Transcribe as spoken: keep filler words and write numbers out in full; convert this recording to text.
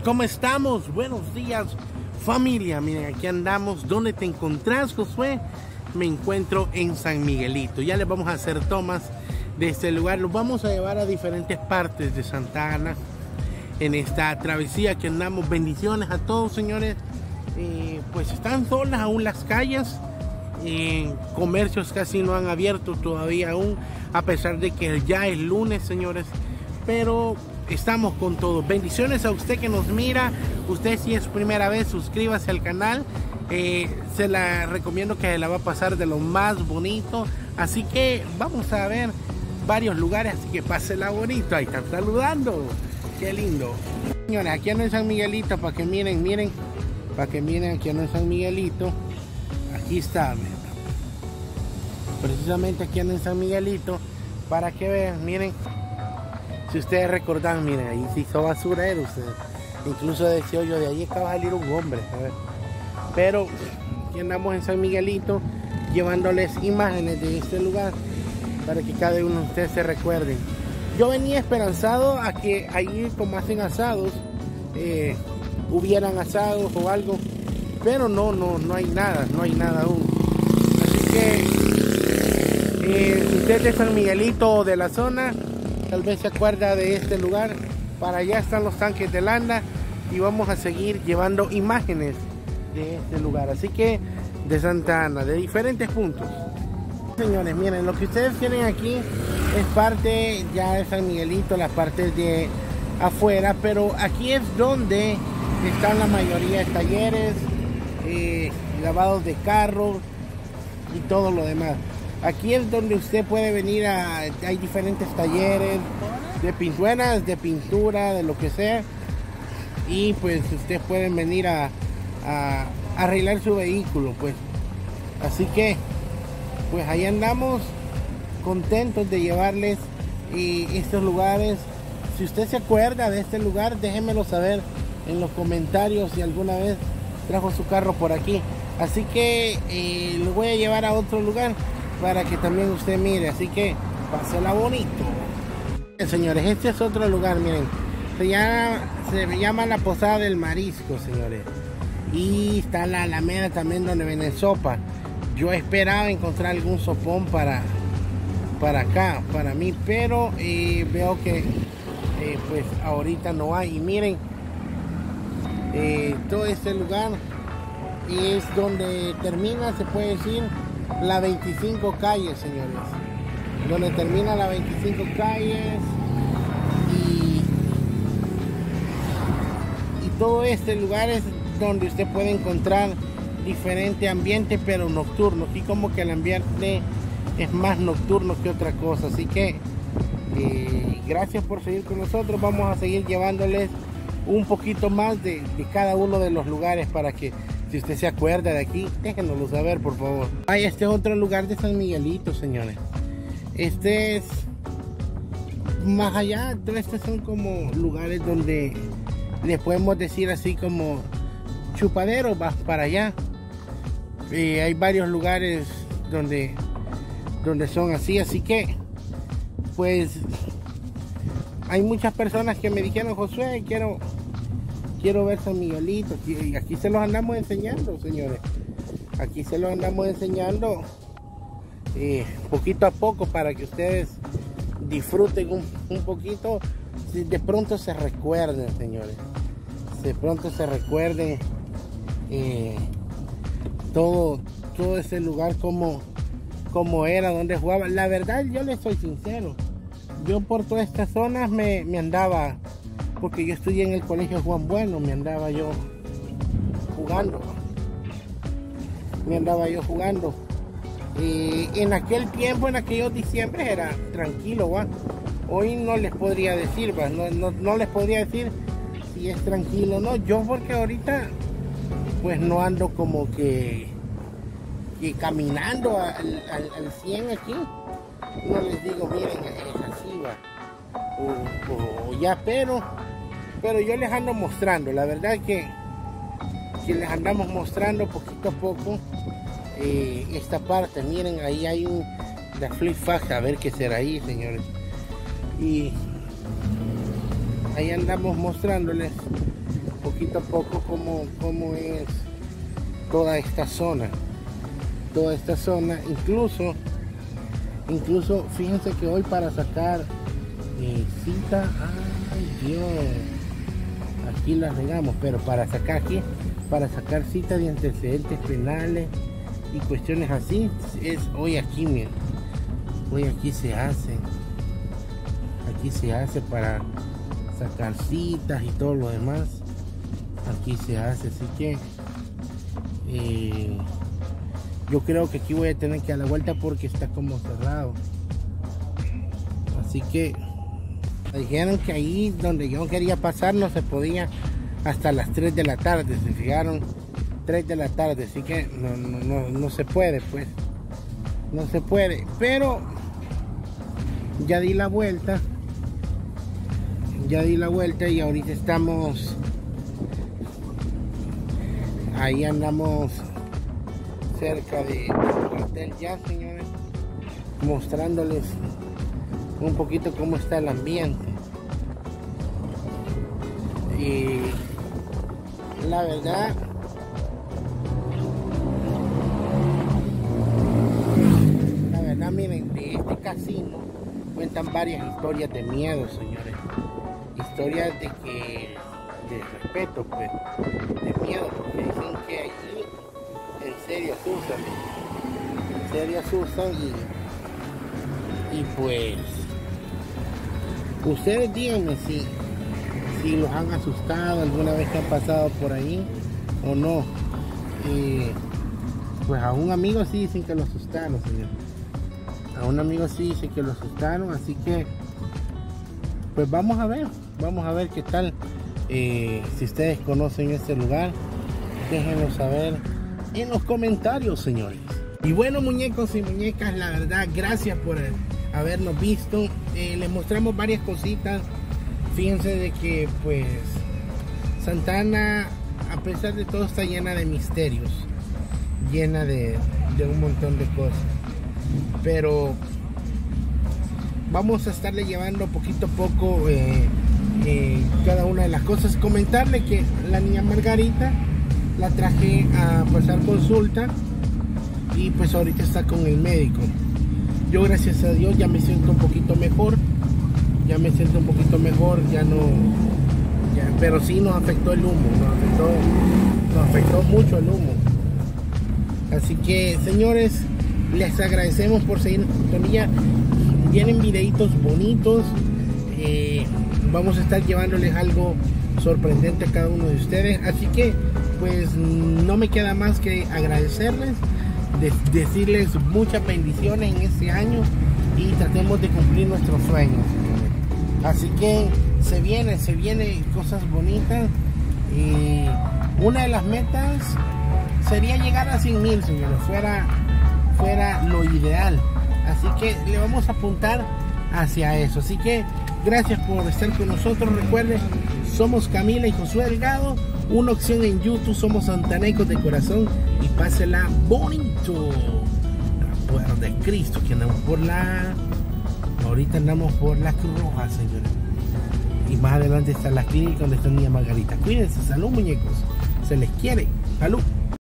¿Cómo estamos? Buenos días, familia. Miren, aquí andamos. ¿Dónde te encontrás, Josué? Me encuentro en San Miguelito. Ya les vamos a hacer tomas de este lugar. Los vamos a llevar a diferentes partes de Santa Ana en esta travesía que andamos. Bendiciones a todos, señores. Eh, pues están solas aún las calles. Eh, comercios casi no han abierto todavía aún, a pesar de que ya es lunes, señores. Pero estamos con todo. Bendiciones a usted que nos mira. Usted, si es primera vez, suscríbase al canal. Eh, se la recomiendo, que la va a pasar de lo más bonito. Así que vamos a ver varios lugares, así que pásela bonito. Ahí están saludando. Qué lindo. Señores, aquí ando en San Miguelito, para que miren, miren. Para que miren, aquí ando en San Miguelito. Aquí está, miren. Precisamente aquí ando en San Miguelito, para que vean, miren. Si ustedes recordan, miren, ahí se hizo basurero. Ustedes. Incluso decía yo, de ahí acaba de salir un hombre. A ver. Pero aquí andamos en San Miguelito, llevándoles imágenes de este lugar, para que cada uno de ustedes se recuerden. Yo venía esperanzado a que allí, como hacen asados, eh, hubieran asados o algo. Pero no, no, no hay nada, no hay nada aún. Así que, eh, si usted es de San Miguelito o de la zona, tal vez se acuerda de este lugar. Para allá están los tanques de landa y vamos a seguir llevando imágenes de este lugar. Así que de Santa Ana, de diferentes puntos. Señores, miren, lo que ustedes tienen aquí es parte ya de San Miguelito, las partes de afuera, pero aquí es donde están la mayoría de talleres, eh, lavados de carros y todo lo demás. Aquí es donde usted puede venir a... hay diferentes talleres de pinturas, de pintura, de lo que sea. Y pues ustedes pueden venir a, a, a arreglar su vehículo, pues. Así que, pues ahí andamos, contentos de llevarles y estos lugares. Si usted se acuerda de este lugar, déjenmelo saber en los comentarios si alguna vez trajo su carro por aquí. Así que eh, lo voy a llevar a otro lugar para que también usted mire. Así que pásela bonito. Bien, señores, este es otro lugar, miren. Se llama, se llama la Posada del Marisco, señores. Y está la Alameda también, donde venden sopa. Yo esperaba encontrar algún sopón para, para acá, para mí. Pero eh, veo que eh, pues ahorita no hay. Y miren, eh, todo este lugar es donde termina, se puede decir, la veinticinco calles, señores. Donde termina la veinticinco calles. Y, y todo este lugar es donde usted puede encontrar diferente ambiente, pero nocturno. Aquí como que el ambiente es más nocturno que otra cosa. Así que eh, gracias por seguir con nosotros. Vamos a seguir llevándoles un poquito más de, de cada uno de los lugares, para que, si usted se acuerda de aquí, déjenoslo saber, por favor. Hay este otro lugar de San Miguelito, señores. Este es más allá. Todos estos son como lugares donde les podemos decir así como chupaderos. Vas para allá. Eh, hay varios lugares donde, donde son así. Así que, pues, hay muchas personas que me dijeron: Josué, quiero... quiero ver San Miguelito. Y aquí se los andamos enseñando, señores. Aquí se los andamos enseñando eh, poquito a poco, para que ustedes disfruten un, un poquito. Si de pronto se recuerden, señores. De pronto se recuerden eh, todo, todo ese lugar, como, como era, donde jugaba. La verdad, yo les soy sincero. Yo por todas estas zonas me, me andaba... porque yo estudié en el colegio Juan Bueno, me andaba yo jugando. Me andaba yo jugando. Y en aquel tiempo, en aquellos diciembre, era tranquilo, ¿va? Hoy no les podría decir, ¿va? No, no, no les podría decir si es tranquilo o no. Yo porque ahorita, pues no ando como que, que caminando al, al, al cien aquí. No les digo, miren, es así, ¿va? O, o ya, pero... pero yo les ando mostrando, la verdad que, que les andamos mostrando poquito a poco eh, esta parte. Miren, ahí hay un la Flip Faja, a ver qué será ahí, señores. Y ahí andamos mostrándoles poquito a poco cómo, cómo es toda esta zona. Toda esta zona, incluso, incluso fíjense que hoy para sacar eh, cita, ay Dios, aquí la regamos, pero para sacar aquí, para sacar cita de antecedentes penales y cuestiones así, es hoy aquí, miren, hoy aquí se hace, aquí se hace para sacar citas y todo lo demás, aquí se hace, así que eh, yo creo que aquí voy a tener que dar la vuelta porque está como cerrado. Así que me dijeron que ahí donde yo quería pasar no se podía hasta las tres de la tarde. Se fijaron, tres de la tarde. Así que no, no, no, no se puede, pues. No se puede. Pero ya di la vuelta. Ya di la vuelta y ahorita estamos... Ahí andamos cerca de hotel ya, señores, mostrándoles un poquito cómo está el ambiente. Y la verdad, la verdad, miren, de este casino cuentan varias historias de miedo, señores. Historias de que, de respeto, pues, de miedo, porque dicen que allí en serio asustan, en serio asustan y, y pues ustedes díganme si, si los han asustado alguna vez que han pasado por ahí o no. Y pues a un amigo sí dicen que lo asustaron, señor. A un amigo sí dicen que lo asustaron, así que pues vamos a ver, vamos a ver qué tal. Eh, si ustedes conocen este lugar, déjenlo saber en los comentarios, señores. Y bueno, muñecos y muñecas, la verdad, gracias por habernos visto. Eh, les mostramos varias cositas. Fíjense de que pues Santa Ana, a pesar de todo, está llena de misterios, llena de, de un montón de cosas, pero vamos a estarle llevando poquito a poco eh, eh, cada una de las cosas. Comentarle que la niña Margarita la traje a pasar consulta y pues ahorita está con el médico. Yo, gracias a Dios, ya me siento un poquito mejor, ya me siento un poquito mejor, ya no, ya, pero sí nos afectó el humo, nos afectó, nos afectó mucho el humo. Así que, señores, les agradecemos por seguir con ella. Vienen videitos bonitos, eh, vamos a estar llevándoles algo sorprendente a cada uno de ustedes, así que pues no me queda más que agradecerles, de, decirles muchas bendiciones en este año y tratemos de cumplir nuestros sueños. Así que se viene, se vienen cosas bonitas y una de las metas sería llegar a cien mil, señores, fuera, fuera lo ideal. Así que le vamos a apuntar hacia eso. Así que gracias por estar con nosotros. Recuerden, somos Camila y Josué Delgado. Una opción en YouTube, somos santanecos de corazón. Y pásela bonito. La puerta de Cristo, que andamos por la... Ahorita andamos por la Cruz Roja, señores. Y más adelante está la clínica donde está niña Margarita. Cuídense, salud, muñecos. Se les quiere. Salud.